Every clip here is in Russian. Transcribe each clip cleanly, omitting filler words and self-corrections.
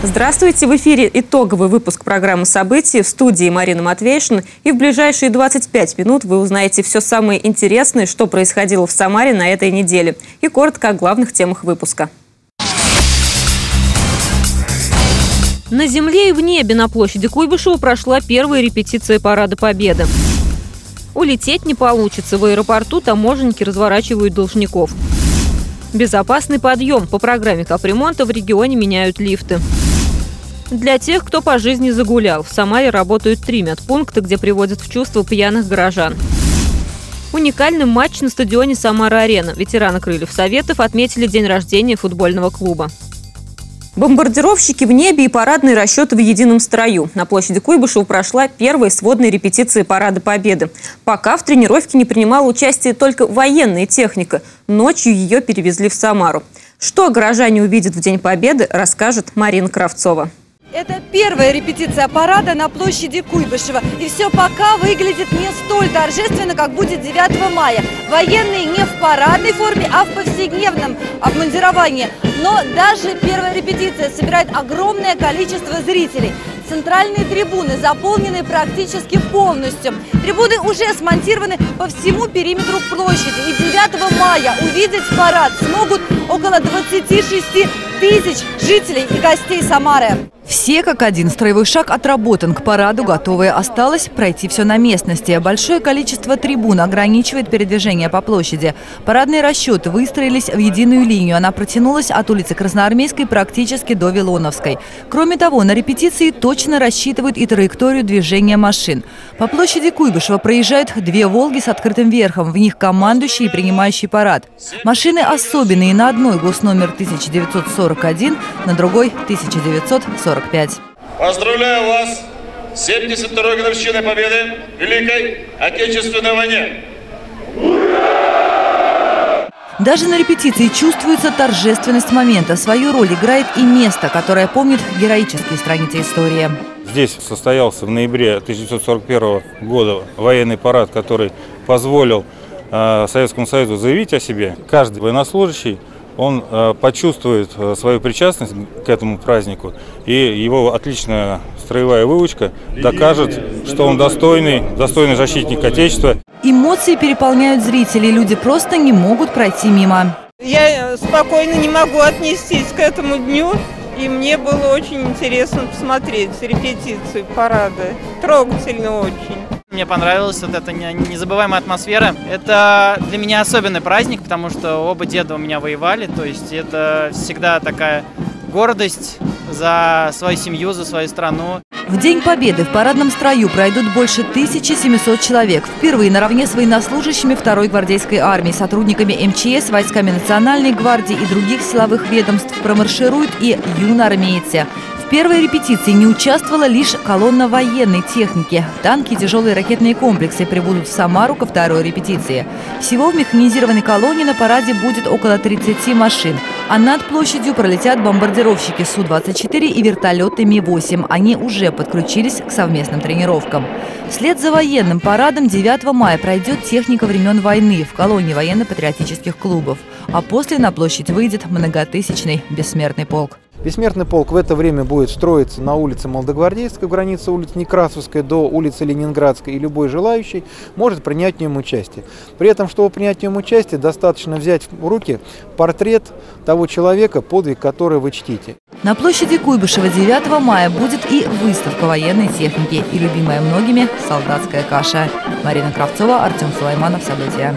Здравствуйте! В эфире итоговый выпуск программы «События», в студии Марина Матвейшина. И в ближайшие 25 минут вы узнаете все самое интересное, что происходило в Самаре на этой неделе. И коротко о главных темах выпуска. На земле и в небе на площади Куйбышева прошла первая репетиция Парада Победы. Улететь не получится. В аэропорту таможенники разворачивают должников. Безопасный подъем. По программе капремонта в регионе меняют лифты. Для тех, кто по жизни загулял, в Самаре работают 3 медпункта, где приводят в чувство пьяных горожан. Уникальный матч на стадионе «Самара-Арена». Ветераны «Крыльев Советов» отметили день рождения футбольного клуба. Бомбардировщики в небе и парадные расчеты в едином строю. На площади Куйбышева прошла первая сводная репетиция Парада Победы. Пока в тренировке не принимала участие только военная техника. Ночью ее перевезли в Самару. Что горожане увидят в День Победы, расскажет Марина Кравцова. Это первая репетиция парада на площади Куйбышева. И все пока выглядит не столь торжественно, как будет 9 мая. Военные не в парадной форме, а в повседневном обмундировании. Но даже первая репетиция собирает огромное количество зрителей. Центральные трибуны заполнены практически полностью. Трибуны уже смонтированы по всему периметру площади. И 9 мая увидеть парад смогут около 26 тысяч жителей и гостей Самары. Все как один. Строевой шаг отработан. К параду готовые. Осталось пройти все на местности. Большое количество трибун ограничивает передвижение по площади. Парадные расчеты выстроились в единую линию. Она протянулась от улицы Красноармейской практически до Вилоновской. Кроме того, на репетиции точно рассчитывают и траекторию движения машин. По площади Куйбышева проезжают 2 «Волги» с открытым верхом. В них командующий и принимающий парад. Машины особенные. На одной госномер 1941, на другой 1945. Поздравляю вас с 72-й годовщиной Победы в Великой Отечественной войне! Даже на репетиции чувствуется торжественность момента. Свою роль играет и место, которое помнит героические страницы истории. Здесь состоялся в ноябре 1941 года военный парад, который позволил Советскому Союзу заявить о себе. Каждый военнослужащий, он почувствует свою причастность к этому празднику, и его отличная строевая выучка докажет, что он достойный защитник Отечества. Эмоции переполняют зрителей, люди просто не могут пройти мимо. Я спокойно не могу отнестись к этому дню, и мне было очень интересно посмотреть репетицию парада. Трогательно очень. Мне понравилась вот эта незабываемая атмосфера. Это для меня особенный праздник, потому что оба деда у меня воевали. То есть это всегда такая гордость за свою семью, за свою страну. В День Победы в парадном строю пройдут больше 1700 человек. Впервые наравне с военнослужащими 2-й гвардейской армии, сотрудниками МЧС, войсками Национальной гвардии и других силовых ведомств промаршируют и юноармейцы. В первой репетиции не участвовала лишь колонна военной техники. Танки и тяжелые ракетные комплексы прибудут в Самару ко 2-й репетиции. Всего в механизированной колонне на параде будет около 30 машин. А над площадью пролетят бомбардировщики Су-24 и вертолеты Ми-8. Они уже подключились к совместным тренировкам. Вслед за военным парадом 9 мая пройдет техника времен войны в колонне военно-патриотических клубов. А после на площадь выйдет многотысячный бессмертный полк. Бессмертный полк в это время будет строиться на улице Молодогвардейской, в границе улицы Некрасовской до улицы Ленинградской, и любой желающий может принять в нем участие. При этом, чтобы принять в нем участие, достаточно взять в руки портрет того человека, подвиг который вы чтите. На площади Куйбышева 9 мая будет и выставка военной техники, и любимая многими солдатская каша. Марина Кравцова, Артем Сулайманов. События.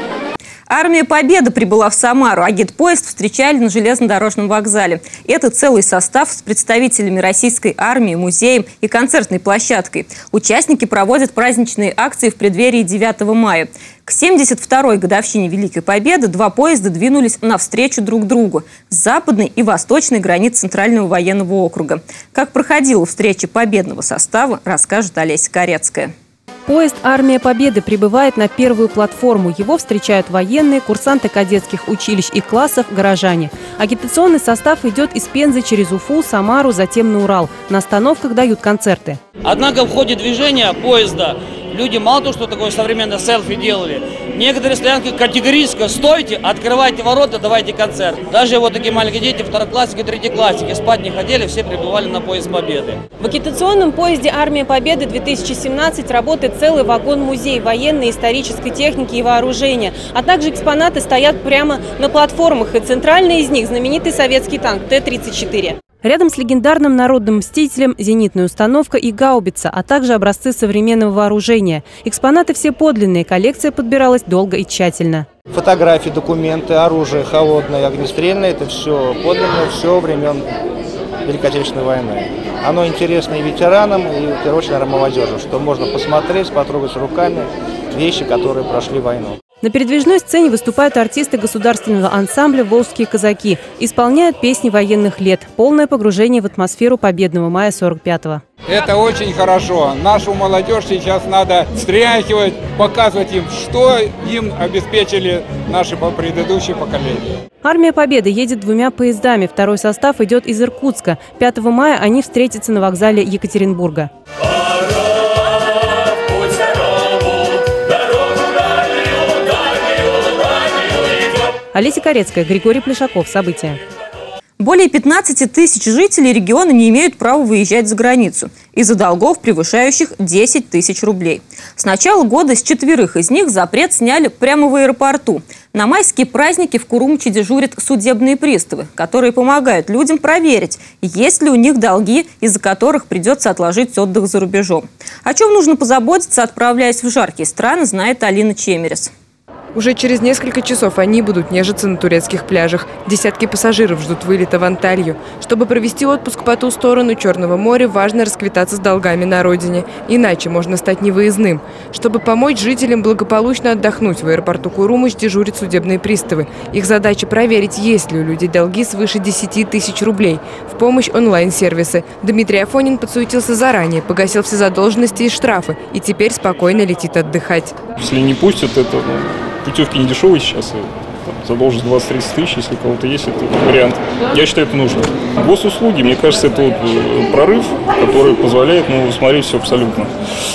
Армия Победы прибыла в Самару, а гидпоезд встречали на железнодорожном вокзале. Это целый состав с представителями российской армии, музеем и концертной площадкой. Участники проводят праздничные акции в преддверии 9 мая. К 72-й годовщине Великой Победы 2 поезда двинулись навстречу друг другу с западной и восточной границ Центрального военного округа. Как проходила встреча победного состава, расскажет Олеся Корецкая. Поезд «Армия Победы» прибывает на первую платформу. Его встречают военные, курсанты кадетских училищ и классов, горожане. Агитационный состав идет из Пензы через Уфу, Самару, затем на Урал. На остановках дают концерты. Однако в ходе движения поезда Люди мало того, что такое современное селфи делали, некоторые стоянки категорически: стойте, открывайте ворота, давайте концерт. Даже вот такие маленькие дети, второклассники, третьеклассники, спать не хотели, все прибывали на поезд Победы. В агитационном поезде «Армия Победы-2017» работает целый вагон-музей военной и исторической техники и вооружения, а также экспонаты стоят прямо на платформах, и центральный из них – знаменитый советский танк Т-34. Рядом с легендарным народным мстителем зенитная установка и гаубица, а также образцы современного вооружения. Экспонаты все подлинные, коллекция подбиралась долго и тщательно. Фотографии, документы, оружие холодное, огнестрельное – это все подлинное, все времен Великой Отечественной войны. Оно интересно и ветеранам, и в первую очередь, наверное, молодежи, что можно посмотреть, потрогать руками вещи, которые прошли войну. На передвижной сцене выступают артисты государственного ансамбля «Волжские казаки». Исполняют песни военных лет. Полное погружение в атмосферу победного мая 45-го. Это очень хорошо. Нашу молодежь сейчас надо встряхивать, показывать им, что им обеспечили наши предыдущие поколения. Армия Победы едет 2 поездами. Второй состав идет из Иркутска. 5 мая они встретятся на вокзале Екатеринбурга. Олеся Корецкая, Григорий Плешаков. События. Более 15 тысяч жителей региона не имеют права выезжать за границу из-за долгов, превышающих 10 тысяч рублей. С начала года с 4 из них запрет сняли прямо в аэропорту. На майские праздники в Курумчи дежурят судебные приставы, которые помогают людям проверить, есть ли у них долги, из-за которых придется отложить отдых за рубежом. О чем нужно позаботиться, отправляясь в жаркие страны, знает Алина Чемерес. Уже через несколько часов они будут нежиться на турецких пляжах. Десятки пассажиров ждут вылета в Анталью. Чтобы провести отпуск по ту сторону Черного моря, важно расквитаться с долгами на родине. Иначе можно стать невыездным. Чтобы помочь жителям благополучно отдохнуть, в аэропорту Курумыч дежурят судебные приставы. Их задача проверить, есть ли у людей долги свыше 10 тысяч рублей. В помощь онлайн-сервисы. Дмитрий Афонин подсуетился заранее, погасил все задолженности и штрафы. И теперь спокойно летит отдыхать. Если не пустят, это... Путевки не дешевые сейчас, задолженность 20-30 тысяч, если у кого-то есть, это вариант. Я считаю, это нужно. Госуслуги, мне кажется, это вот прорыв, который позволяет смотреть все абсолютно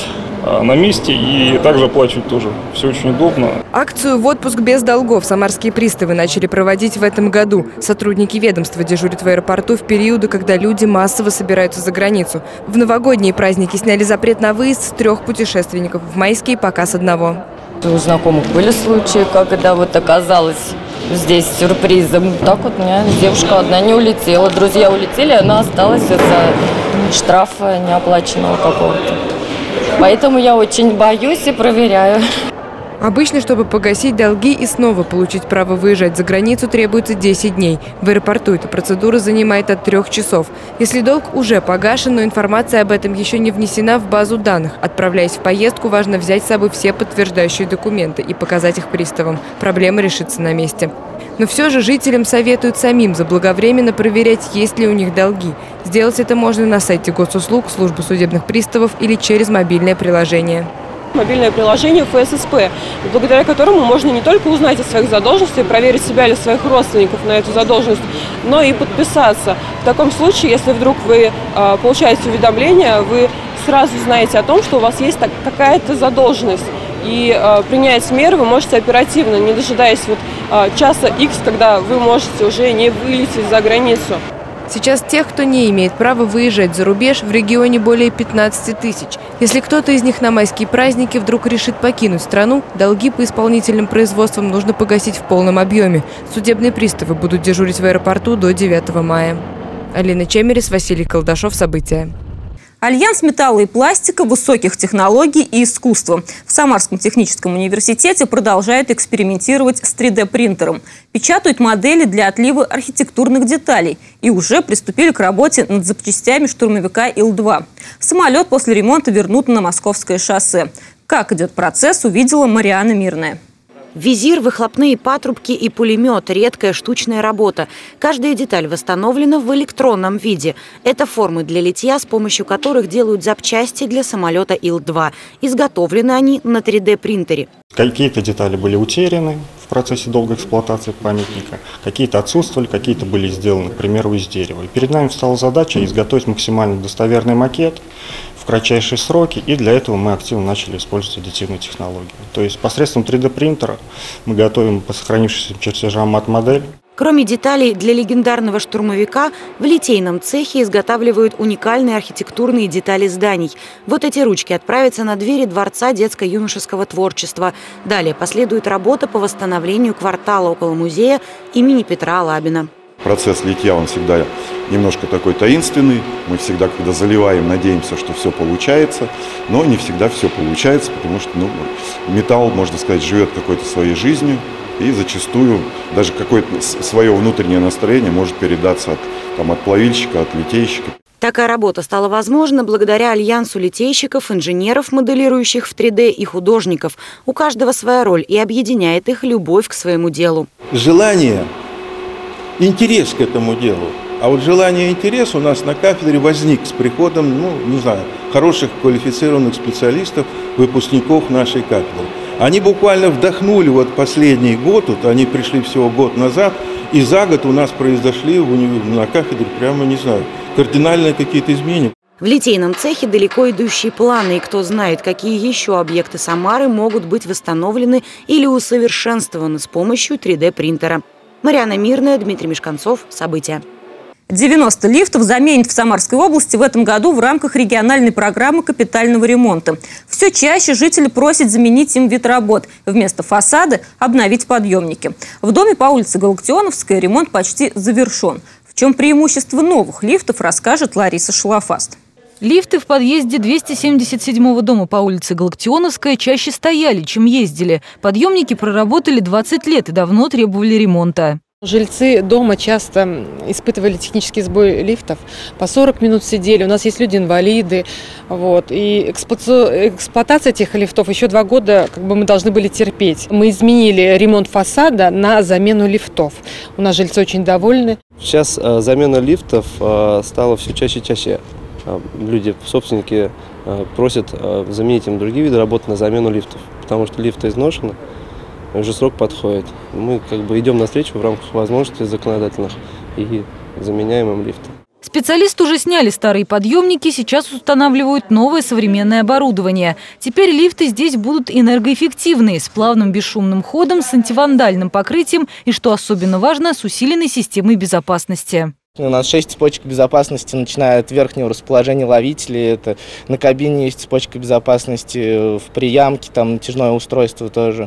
на месте и также оплачивать тоже. Все очень удобно. Акцию «В отпуск без долгов» самарские приставы начали проводить в этом году. Сотрудники ведомства дежурят в аэропорту в периоды, когда люди массово собираются за границу. В новогодние праздники сняли запрет на выезд с 3 путешественников, в майские пока с 1. У знакомых были случаи, когда вот оказалась здесь сюрпризом. Так вот у меня девушка одна не улетела. Друзья улетели, она осталась из-за штрафа неоплаченного какого-то. Поэтому я очень боюсь и проверяю. Обычно, чтобы погасить долги и снова получить право выезжать за границу, требуется 10 дней. В аэропорту эта процедура занимает от 3 часов. Если долг уже погашен, но информация об этом еще не внесена в базу данных. Отправляясь в поездку, важно взять с собой все подтверждающие документы и показать их приставам. Проблема решится на месте. Но все же жителям советуют самим заблаговременно проверять, есть ли у них долги. Сделать это можно на сайте госуслуг, службы судебных приставов или через мобильное приложение. Мобильное приложение ФССП, благодаря которому можно не только узнать о своих задолженностях, проверить себя или своих родственников на эту задолженность, но и подписаться. В таком случае, если вдруг вы получаете уведомление, вы сразу знаете о том, что у вас есть какая-то задолженность. И принять меры вы можете оперативно, не дожидаясь часа X, когда вы можете уже не вылететь за границу. Сейчас тех, кто не имеет права выезжать за рубеж, в регионе более 15 тысяч. Если кто-то из них на майские праздники вдруг решит покинуть страну, долги по исполнительным производствам нужно погасить в полном объеме. Судебные приставы будут дежурить в аэропорту до 9 мая. Алина Чемерес, Василий Колдашов. События. Альянс металла и пластика, высоких технологий и искусства в Самарском техническом университете продолжает экспериментировать с 3D-принтером. Печатают модели для отлива архитектурных деталей и уже приступили к работе над запчастями штурмовика Ил-2. Самолет после ремонта вернут на Московское шоссе. Как идет процесс, увидела Мариана Мирная. Визир, выхлопные патрубки и пулемет – редкая штучная работа. Каждая деталь восстановлена в электронном виде. Это формы для литья, с помощью которых делают запчасти для самолета Ил-2. Изготовлены они на 3D-принтере. Какие-то детали были утеряны в процессе долгой эксплуатации памятника, какие-то отсутствовали, какие-то были сделаны, к примеру, из дерева. И перед нами встала задача изготовить максимально достоверный макет, в кратчайшие сроки, и для этого мы активно начали использовать аддитивные технологии. То есть посредством 3D-принтера мы готовим по сохранившимся чертежам мат-модель. Кроме деталей для легендарного штурмовика, в литейном цехе изготавливают уникальные архитектурные детали зданий. Вот эти ручки отправятся на двери Дворца детско-юношеского творчества. Далее последует работа по восстановлению квартала около музея имени Петра Алабина. Процесс литья, он всегда немножко такой таинственный. Мы всегда, когда заливаем, надеемся, что все получается. Но не всегда все получается, потому что металл, можно сказать, живет какой-то своей жизнью. И зачастую даже какое-то свое внутреннее настроение может передаться от плавильщика, от литейщика. Такая работа стала возможна благодаря альянсу литейщиков, инженеров, моделирующих в 3D, и художников. У каждого своя роль, и объединяет их любовь к своему делу. Желание, интерес к этому делу. А вот желание и интерес у нас на кафедре возник с приходом, хороших квалифицированных специалистов, выпускников нашей кафедры. Они буквально вдохнули последний год, они пришли всего год назад, и за год у нас произошли на кафедре кардинальные какие-то изменения. В литейном цехе далеко идущие планы, и кто знает, какие еще объекты Самары могут быть восстановлены или усовершенствованы с помощью 3D-принтера. Марьяна Мирная, Дмитрий Мешканцов. События. 90 лифтов заменят в Самарской области в этом году в рамках региональной программы капитального ремонта. Все чаще жители просят заменить им вид работ. Вместо фасада обновить подъемники. В доме по улице Галактионовская ремонт почти завершен. В чем преимущество новых лифтов, расскажет Лариса Шалафаст. Лифты в подъезде 277-го дома по улице Галактионовская чаще стояли, чем ездили. Подъемники проработали 20 лет и давно требовали ремонта. Жильцы дома часто испытывали технический сбой лифтов. По 40 минут сидели. У нас есть люди-инвалиды. И эксплуатация этих лифтов еще 2 года мы должны были терпеть. Мы изменили ремонт фасада на замену лифтов. У нас жильцы очень довольны. Сейчас замена лифтов стала все чаще и чаще. Люди, собственники, просят заменить им другие виды работы на замену лифтов, потому что лифты изношены. Уже срок подходит. Мы идем навстречу в рамках возможностей законодательных и заменяем им лифты. Специалисты уже сняли старые подъемники, сейчас устанавливают новое современное оборудование. Теперь лифты здесь будут энергоэффективные, с плавным бесшумным ходом, с антивандальным покрытием и, что особенно важно, с усиленной системой безопасности. У нас 6 цепочек безопасности, начиная от верхнего расположения ловителей. Это на кабине есть цепочка безопасности, в приямке, натяжное устройство тоже.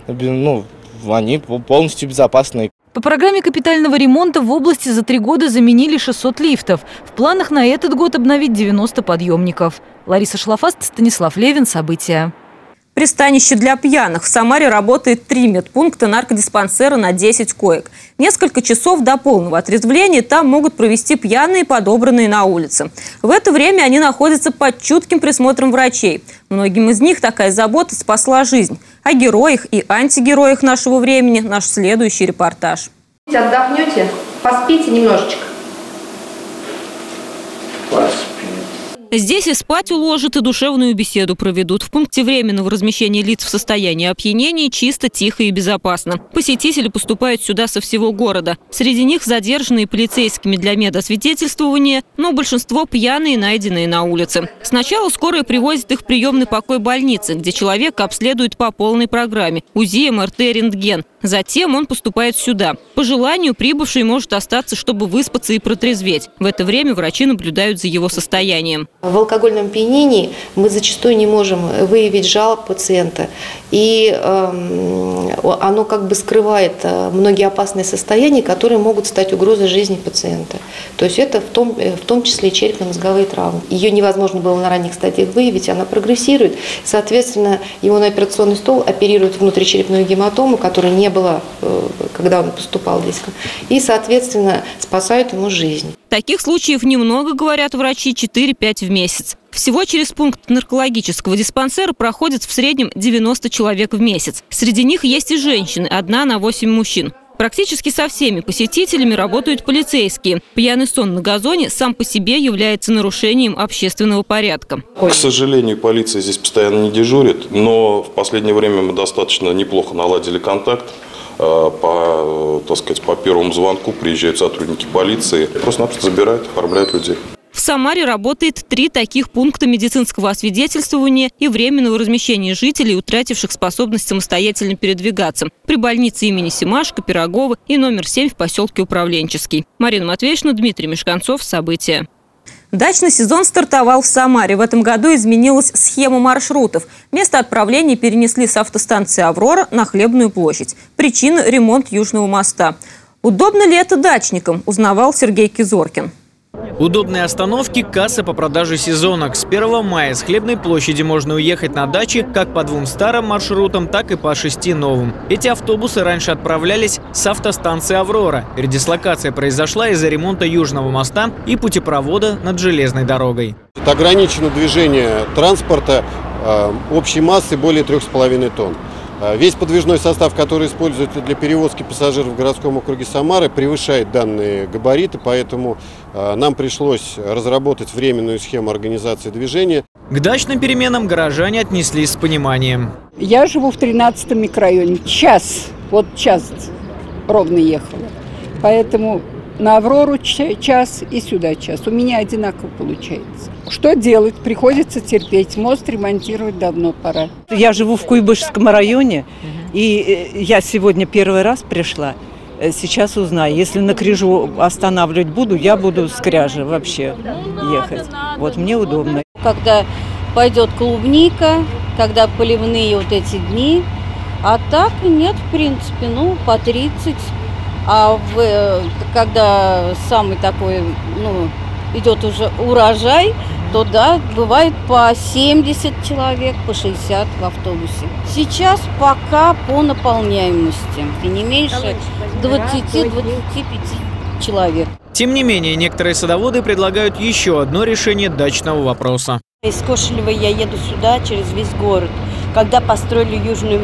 Они полностью безопасны. По программе капитального ремонта в области за 3 года заменили 600 лифтов. В планах на этот год обновить 90 подъемников. Лариса Шалафаст, Станислав Левин. События. Пристанище для пьяных. В Самаре работает 3 медпункта наркодиспансера на 10 коек. Несколько часов до полного отрезвления там могут провести пьяные, подобранные на улице. В это время они находятся под чутким присмотром врачей. Многим из них такая забота спасла жизнь. О героях и антигероях нашего времени наш следующий репортаж. Отдохнете, поспите немножечко. Здесь и спать уложат, и душевную беседу проведут. В пункте временного размещения лиц в состоянии опьянения чисто, тихо и безопасно. Посетители поступают сюда со всего города. Среди них задержанные полицейскими для медосвидетельствования, но большинство пьяные, найденные на улице. Сначала скорая привозит их в приемный покой больницы, где человека обследуют по полной программе – УЗИ, МРТ, рентген. Затем он поступает сюда. По желанию прибывший может остаться, чтобы выспаться и протрезветь. В это время врачи наблюдают за его состоянием. В алкогольном опьянении мы зачастую не можем выявить жалоб пациента. И оно скрывает многие опасные состояния, которые могут стать угрозой жизни пациента. То есть это в том числе и черепно-мозговые травмы. Ее невозможно было на ранних стадиях выявить, она прогрессирует. Соответственно, его на операционный стол оперируют внутричерепную гематому, которой не было, когда он поступал диском. И, соответственно, спасают ему жизнь. Таких случаев немного, говорят врачи, 4-5 в месяц. Всего через пункт наркологического диспансера проходит в среднем 90 человек в месяц. Среди них есть и женщины, 1 на 8 мужчин. Практически со всеми посетителями работают полицейские. Пьяный сон на газоне сам по себе является нарушением общественного порядка. К сожалению, полиция здесь постоянно не дежурит, но в последнее время мы достаточно неплохо наладили контакт. По первому звонку приезжают сотрудники полиции, просто-напросто забирают, оформляют людей. В Самаре работает 3 таких пункта медицинского освидетельствования и временного размещения жителей, утративших способность самостоятельно передвигаться. При больнице имени Семашко, Пирогова и номер 7 в поселке Управленческий. Марина Матвеевна, Дмитрий Мешканцов. События. Дачный сезон стартовал в Самаре. В этом году изменилась схема маршрутов. Место отправления перенесли с автостанции «Аврора» на Хлебную площадь. Причина – ремонт Южного моста. Удобно ли это дачникам, узнавал Сергей Кизоркин. Удобные остановки, кассы по продаже сезонок. С 1 мая с Хлебной площади можно уехать на дачи как по 2 старым маршрутам, так и по 6 новым. Эти автобусы раньше отправлялись с автостанции «Аврора». Передислокация произошла из-за ремонта Южного моста и путепровода над железной дорогой. Ограничено движение транспорта общей массы более 3,5 тонн. Весь подвижной состав, который используется для перевозки пассажиров в городском округе Самары, превышает данные габариты, поэтому нам пришлось разработать временную схему организации движения. К дачным переменам горожане отнеслись с пониманием. Я живу в 13-м микрорайоне. Час ровно ехала. Поэтому на «Аврору» час и сюда час. У меня одинаково получается. Что делать? Приходится терпеть. Мост ремонтировать давно пора. Я живу в Куйбышевском районе, и я сегодня первый раз пришла. Сейчас узнаю. Если на Крижу останавливать буду, я буду с Кряжи вообще ехать. Вот мне удобно. Когда пойдет клубника, когда поливные эти дни, а так нет, в принципе, по 30. А когда самый такой, идет уже урожай, то да, бывает по 70 человек, по 60 в автобусе. Сейчас пока по наполняемости, и не меньше 20-25 человек. Тем не менее, некоторые садоводы предлагают еще одно решение дачного вопроса. Из Кошелева я еду сюда через весь город. Когда построили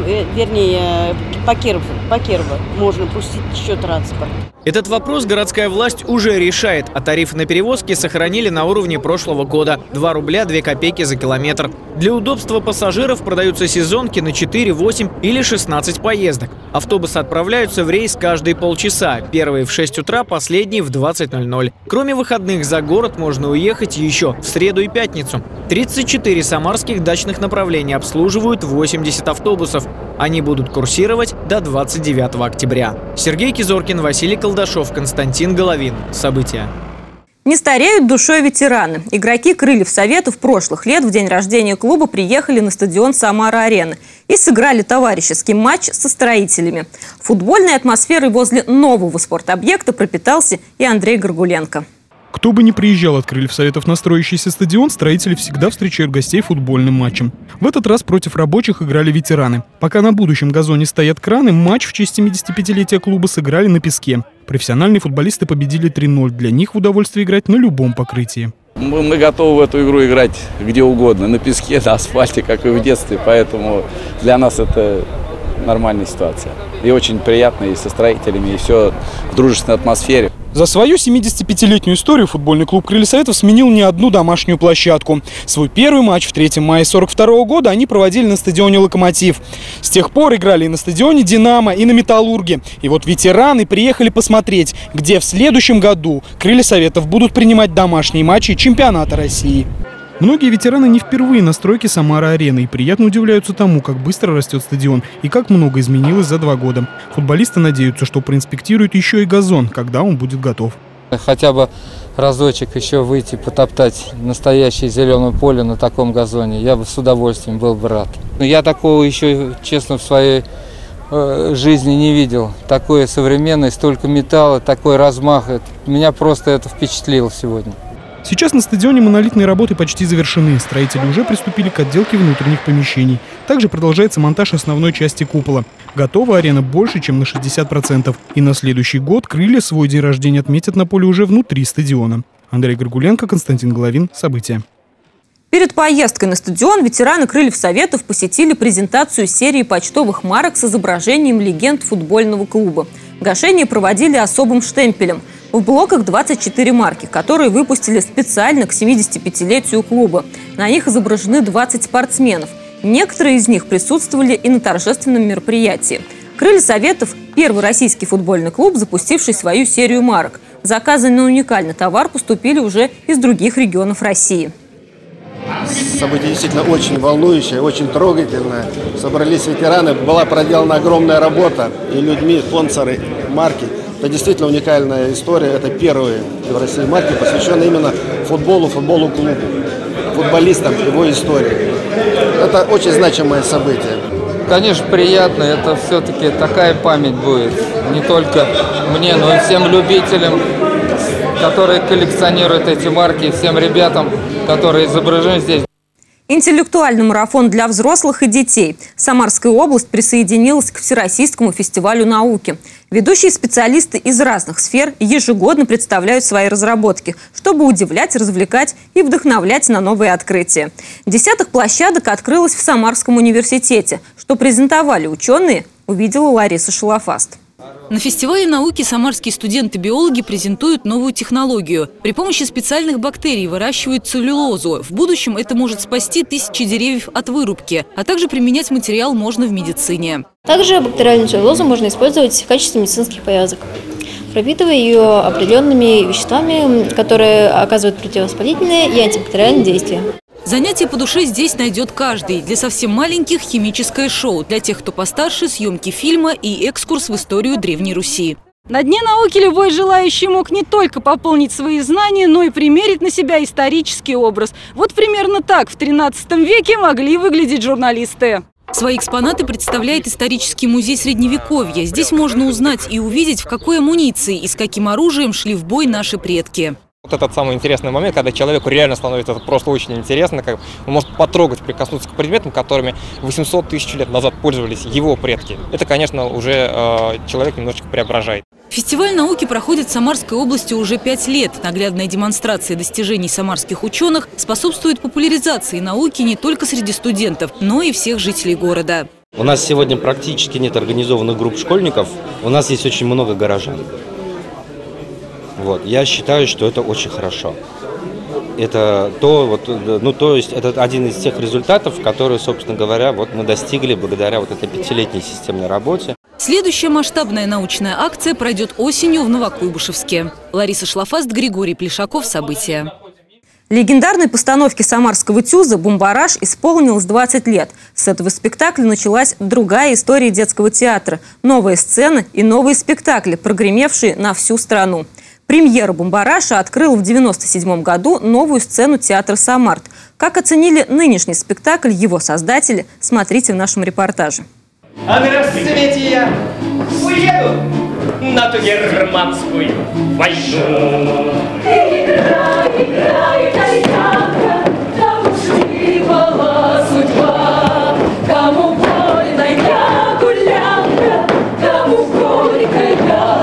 по Кирово можно пустить еще транспорт. Этот вопрос городская власть уже решает, а тарифы на перевозки сохранили на уровне прошлого года – 2 рубля 2 копейки за километр. Для удобства пассажиров продаются сезонки на 4, 8 или 16 поездок. Автобусы отправляются в рейс каждые полчаса. Первые в 6 утра, последние в 20:00. Кроме выходных за город можно уехать еще в среду и пятницу. 34 самарских дачных направления обслуживают 80 автобусов. Они будут курсировать до 29 октября. Сергей Кизоркин, Василий Колдашов, Константин Головин. События. Не стареют душой ветераны. Игроки «Крыльев Советов» прошлых лет в день рождения клуба приехали на стадион «Самара-Арена» и сыграли товарищеский матч со строителями. Футбольной атмосферой возле нового спортобъекта пропитался и Андрей Горгуленко. Кто бы ни приезжал от «Крыльев Советов» на строящийся стадион, строители всегда встречают гостей футбольным матчем. В этот раз против рабочих играли ветераны. Пока на будущем газоне стоят краны, матч в честь 75-летия клуба сыграли на песке. Профессиональные футболисты победили 3-0. Для них в удовольствие играть на любом покрытии. Мы готовы в эту игру играть где угодно, на песке, на асфальте, как и в детстве. Поэтому для нас это нормальная ситуация. И очень приятно и со строителями, и все в дружественной атмосфере. За свою 75-летнюю историю футбольный клуб «Крылья Советов» сменил не одну домашнюю площадку. Свой первый матч в 3 мая 1942 года они проводили на стадионе «Локомотив». С тех пор играли и на стадионе «Динамо», и на «Металлурге». И вот ветераны приехали посмотреть, где в следующем году «Крылья Советов» будут принимать домашние матчи чемпионата России. Многие ветераны не впервые на стройке Самара-арены и приятно удивляются тому, как быстро растет стадион и как много изменилось за 2 года. Футболисты надеются, что проинспектируют еще и газон, когда он будет готов. Хотя бы разочек еще выйти, потоптать настоящее зеленое поле на таком газоне, я бы с удовольствием был бы рад. Но я такого еще, честно, в своей жизни не видел. Такое современное, столько металла, такой размах. Меня просто это впечатлило сегодня. Сейчас на стадионе монолитные работы почти завершены. Строители уже приступили к отделке внутренних помещений. Также продолжается монтаж основной части купола. Готова арена больше, чем на 60%. И на следующий год «Крылья» свой день рождения отметят на поле уже внутри стадиона. Андрей Горгуленко, Константин Головин. События. Перед поездкой на стадион ветераны «Крыльев Советов» посетили презентацию серии почтовых марок с изображением легенд футбольного клуба. Гашение проводили особым штемпелем. В блоках 24 марки, которые выпустили специально к 75-летию клуба. На них изображены 20 спортсменов. Некоторые из них присутствовали и на торжественном мероприятии. «Крылья Советов» – первый российский футбольный клуб, запустивший свою серию марок. Заказы на уникальный товар поступили уже из других регионов России. Событие действительно очень волнующее, очень трогательное. Собрались ветераны, была проделана огромная работа и людьми, спонсоры марки. Это действительно уникальная история. Это первые в России марки, посвященные именно футболу клубу, футболистам, его истории. Это очень значимое событие. Конечно, приятно. Это все-таки такая память будет. Не только мне, но и всем любителям, которые коллекционируют эти марки, и всем ребятам, которые изображены здесь. Интеллектуальный марафон для взрослых и детей. Самарская область присоединилась к Всероссийскому фестивалю науки. Ведущие специалисты из разных сфер ежегодно представляют свои разработки, чтобы удивлять, развлекать и вдохновлять на новые открытия. Десяток площадок открылось в Самарском университете. Что презентовали ученые, увидела Лариса Шалафаст. На фестивале науки самарские студенты-биологи презентуют новую технологию. При помощи специальных бактерий выращивают целлюлозу. В будущем это может спасти тысячи деревьев от вырубки, а также применять материал можно в медицине. Также бактериальную целлюлозу можно использовать в качестве медицинских повязок, пропитывая ее определенными веществами, которые оказывают противовоспалительные и антибактериальные действия. Занятие по душе здесь найдет каждый. Для совсем маленьких – химическое шоу. Для тех, кто постарше – съемки фильма и экскурс в историю Древней Руси. На Дне науки любой желающий мог не только пополнить свои знания, но и примерить на себя исторический образ. Вот примерно так в 13 веке могли выглядеть журналисты. Свои экспонаты представляет исторический музей Средневековья. Здесь можно узнать и увидеть, в какой амуниции и с каким оружием шли в бой наши предки. Вот этот самый интересный момент, когда человеку реально становится это просто очень интересно, как он может потрогать, прикоснуться к предметам, которыми 800 тысяч лет назад пользовались его предки. Это, конечно, уже человек немножечко преображает. Фестиваль науки проходит в Самарской области уже 5 лет. Наглядная демонстрация достижений самарских ученых способствует популяризации науки не только среди студентов, но и всех жителей города. У нас сегодня практически нет организованных групп школьников, у нас есть очень много горожан. Вот. Я считаю, что это очень хорошо. Это это один из тех результатов, которые, собственно говоря, мы достигли благодаря этой 5-летней системной работе. Следующая масштабная научная акция пройдет осенью в Новокуйбышевске. Лариса Шалафаст, Григорий Плешаков. События. Легендарной постановке самарского ТЮЗа «Бумбараш» исполнилось 20 лет. С этого спектакля началась другая история детского театра. Новая сцена и новые спектакли, прогремевшие на всю страну. Премьера «Бумбараша» открыла в 1997 году новую сцену театра «Самарт». Как оценили нынешний спектакль его создатели, смотрите в нашем репортаже. А на рассвете я уеду на ту германскую войну. Играй, играй, тайянка, кому шибала судьба, кому больная гулянка, кому горькая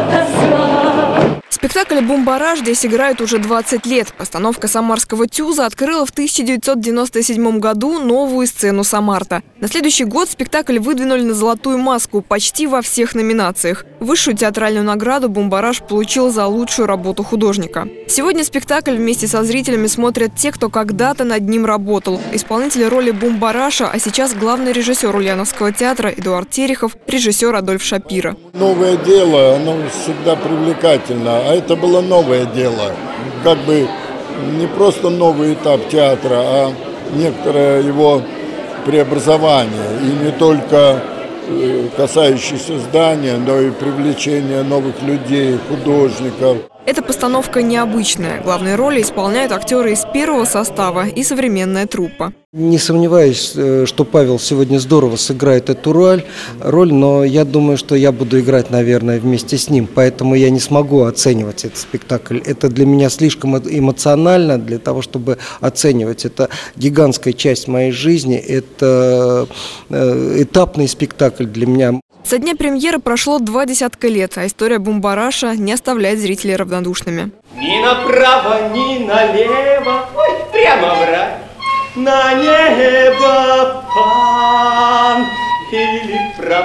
тоска. Спектакль «Бумбараш» здесь играют уже 20 лет. Постановка самарского ТЮЗа открыла в 1997 году новую сцену Самарта. На следующий год спектакль выдвинули на «Золотую маску» почти во всех номинациях. Высшую театральную награду «Бумбараш» получил за лучшую работу художника. Сегодня спектакль вместе со зрителями смотрят те, кто когда-то над ним работал. Исполнители роли Бумбараша, а сейчас главный режиссер Ульяновского театра Эдуард Терехов, режиссер Адольф Шапира. Новое дело, оно всегда привлекательно. А это было новое дело, как бы не просто новый этап театра, а некоторое его преобразование. И не только касающееся здания, но и привлечение новых людей, художников. Эта постановка необычная. Главные роли исполняют актеры из первого состава и современная труппа. Не сомневаюсь, что Павел сегодня здорово сыграет эту роль, но я думаю, что я буду играть, наверное, вместе с ним. Поэтому я не смогу оценивать этот спектакль. Это для меня слишком эмоционально для того, чтобы оценивать. Это гигантская часть моей жизни, это этапный спектакль для меня. Со дня премьеры прошло 20 лет, а история Бумбараша не оставляет зрителей равнодушными. Ни направо, ни налево, ой, прямо в рай, на небо пан или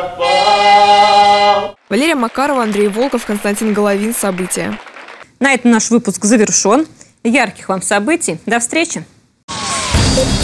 пропал. Валерия Макарова, Андрей Волков, Константин Головин. События. На этом наш выпуск завершен. Ярких вам событий. До встречи.